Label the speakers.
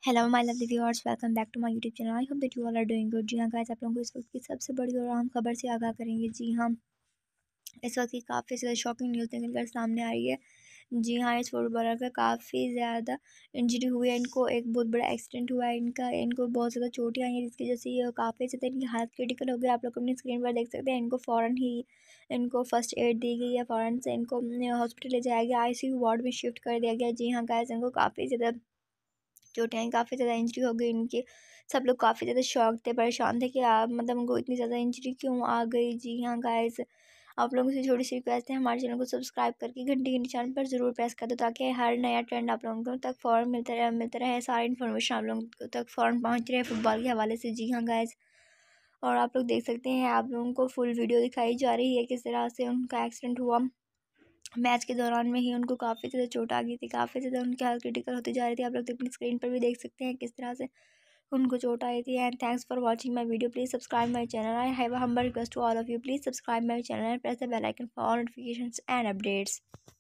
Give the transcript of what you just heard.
Speaker 1: Hello my lovely viewers, welcome back to my YouTube channel. I hope that you all are doing good. जी हाँ guys, आप लोगों को इस वक्त की सबसे बड़ी और अहम खबर से आगाह करेंगे। जी हाँ, इस वक्त की काफ़ी ज़्यादा शॉकिंग न्यूज़ निकल कर सामने आ रही है। जी हाँ, इस फुटबॉलर का काफ़ी ज़्यादा इंजरी हुई है। इनको एक बहुत बड़ा एक्सीडेंट हुआ है। इनको बहुत ज़्यादा चोटें आई हैं, जिसकी वजह से ये काफ़ी ज़्यादा इनकी हालत क्रिटिकल हो गई। आप लोग अपनी स्क्रीन पर देख सकते हैं। इनको फर्स्ट एड दी गई है। फ़ौरन से इनको हॉस्पिटल ले जाया गया, आईसीयू वार्ड में शिफ्ट कर दिया गया। जी हाँ गाइस, इनको काफ़ी ज़्यादा चोटें आई, काफ़ी ज़्यादा इंजरी हो गई इनकी। सब लोग काफ़ी ज़्यादा शॉक थे, परेशान थे कि मतलब उनको इतनी ज़्यादा इंजरी क्यों आ गई। जी हाँ गाइस, आप लोगों से छोटी सी रिक्वेस्ट है, हमारे चैनल को सब्सक्राइब करके घंटी के निशान पर ज़रूर प्रेस कर दो, ताकि हर नया ट्रेंड आप लोगों तक फ़ौरन मिलता रहे सारी इन्फॉर्मेशन आप लोगों तक फ़ौरन पहुँच रहे फुटबॉल के हवाले से। जी हाँ गाइस, और आप लोग देख सकते हैं, आप लोगों को फुल वीडियो दिखाई जा रही है किस तरह से उनका एक्सीडेंट हुआ। मैच के दौरान में ही उनको काफ़ी ज़्यादा चोट आ गई थी, काफ़ी ज़्यादा उनकी हालत क्रिटिकल होती जा रही थी। आप लोग अपनी स्क्रीन पर भी देख सकते हैं किस तरह से उनको चोट आई थी। And thanks for watching my video. Please subscribe my channel. I have a humble request to all of you, please subscribe my channel and press the bell icon for notifications and updates.